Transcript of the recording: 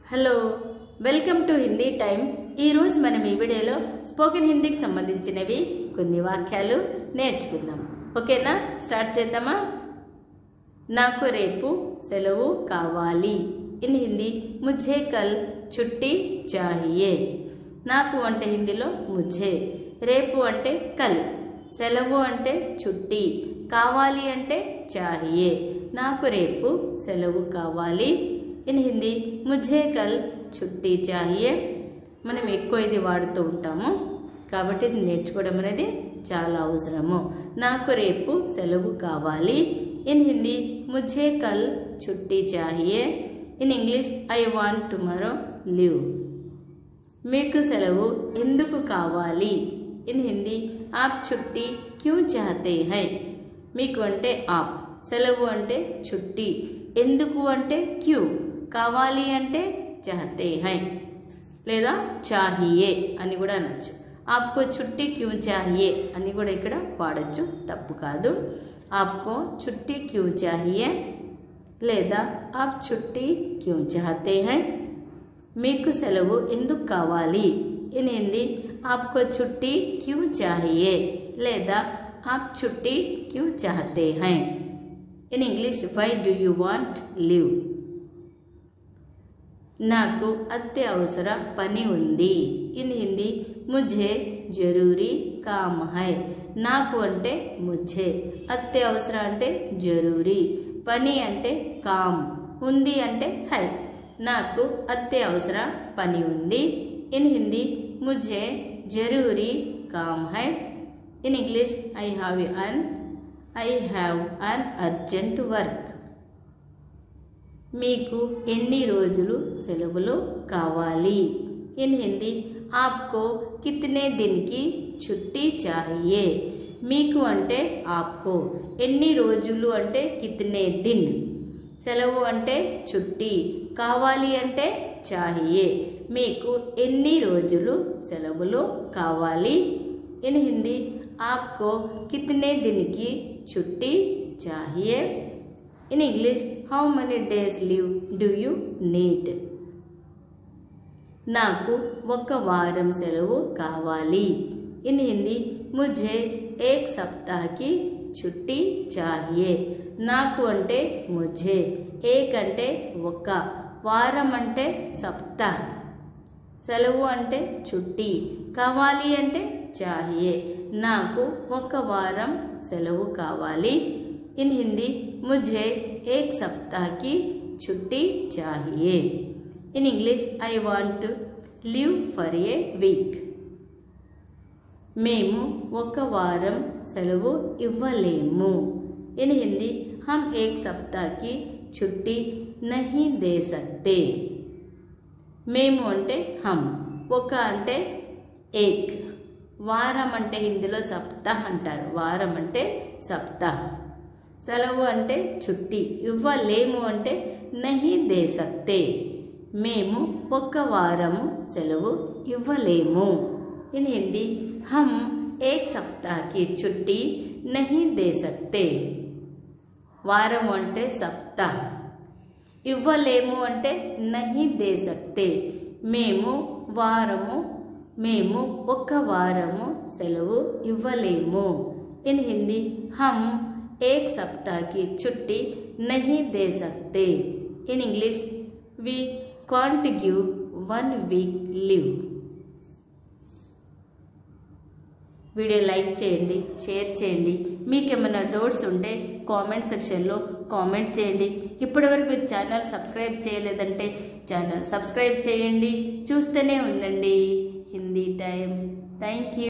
Hello welcome to Hindi time. ఈ రోజు మనం ఈ వీడియోలో స్పోకెన్ హిందీకి సంబంధించినవి కొన్ని వాక్యాలు నేర్చుకుందాం। ఓకేనా, స్టార్ట్ చేద్దామా। నాకు రేపు సెలవు కావాలి। ఇన్ హిందీ ముझे कल छुट्टी चाहिए। నాకు అంటే హిందీలో ముझे, రేపు అంటే కల్, సెలవు అంటే చుట్టి, కావాలి అంటే चाहिए। నాకు రేపు సెలవు కావాలి। ఇన్ హిందీ ముझे कल छुट्टी चाहिए। మనం ఎక్కువ ఇది వాడుతూ ఉంటాము కాబట్టి ఇది నేర్చుకోవడం అనేది చాలా అవసరము। నాకు రేపు సెలవు కావాలి। ఇన్ హిందీ ముझे कल छुट्टी चाहिए। In English I want tomorrow leave. మీకు సెలవు ఎందుకు కావాలి? ఇన్ హిందీ ఆప్ छुट्टी क्यों चाहते हैं। మీకు అంటే ఆప్, సెలవు అంటే చుట్టి, ఎందుకు అంటే క్యూ, కావాలి అంటే చాహతే హై లేదా చాహియే అని కూడా అనొచ్చు। ఆప్కో చుట్టి క్యూ చాహియే అని కూడా ఇక్కడ వాడచ్చు, తప్పు కాదు। ఆప్కో చుట్టి క్యూ చాహియే లేదా ఆప్ చుట్టి క్యూ చాహతే హై। మీకు సెలవు ఎందుకు కావాలి? ఇన్ హిందీ ఆప్కో చుట్టి క్యూ చాహియే లేదా ఆప్ చుట్టి క్యూ చాహతే హై। In English why do you want leave. నాకు అత్యవసర పని ఉంది। ఇన్ హిందీ ముझे జరూరీ కామ్ హై। నాకు అంటే ముझे, అత్యవసర అంటే జరూరీ, పని అంటే కామ్, ఉంది అంటే హై। నాకు అత్యవసర పని ఉంది। ఇన్ హిందీ ముझे జరూరీ కామ్ హై। In English I have an urgent work. మీకు ఎన్ని రోజులు సెలవులు కావాలి? ఇన్ హిందీ ఆప్కో కితనే దిన్ కి ఛుట్టి చాహియే। మీకు అంటే ఆప్కో, ఎన్ని రోజులు అంటే కితనే దిన్, సెలవు అంటే చుట్టి, కావాలి అంటే చాహియే। మీకు ఎన్ని రోజులు సెలవులు కావాలి? ఇన్ హిందీ ఆప్కో కితనే దిన్ కి ఛుట్టి చాహియే। In English how many days leave do you need. నాకు ఒక వారం సెలవు కావాలి। ఇన్ హిందీ ముझे एक सप्ताह की छुट्टी चाहिए। నాకు అంటే ముझे, ఏక్ అంటే ఒక, వారం అంటే సప్తా, సెలవు అంటే చుట్టి, కావాలి అంటే चाहिए। నాకు ఒక వారం సెలవు కావాలి। ఇన్ హిందీ ముझे एक सप्ताह की छुट्टी चाहिए। In English I want leave for a week. మేము ఒక వారం సెలవు ఇవ్వలేము। ఇన్ హిందీ హమ్ ఏక్ సప్తాహ్ కి ఛుట్టి నహీ దే సక్తే। మేము అంటే హమ్, ఒక అంటే ఏక్, వారం అంటే హిందీలో సప్తాహ్ అంటారు, వారం అంటే సప్తాహ్, సెలవు అంటే చుట్టి, ఇవ్వలేము అంటే నహీ దే సక్తే। మేము ఒక వారము సెలవు ఇవ్వలేము। ఇన్ హిందీ హమ్ ఏక్ సప్తాహ్ కి ఛుట్టి నహీ దే సక్తే। వారం అంటే సప్తాహ్, ఇవ్వలేము అంటే నహీ దే సక్తే। మేము ఒక వారము సెలవు ఇవ్వలేము। ఇన్ హిందీ హమ్ एक सप्ताह की छुट्टी नहीं दे सकते। In English we can't give 1 week leave. Video like చేయండి, షేర్ చేయండి। మీకు ఏమైనా డౌట్స్ ఉంటే కామెంట్ సెక్షన్లో కామెంట్ చేయండి। ఇప్పటివరకు ఛానల్ సబ్స్క్రైబ్ చేయలేదంటే ఛానల్ సబ్స్క్రైబ్ చేయండి, చూస్తూనే ఉండండి హిందీ టైం। Thank you.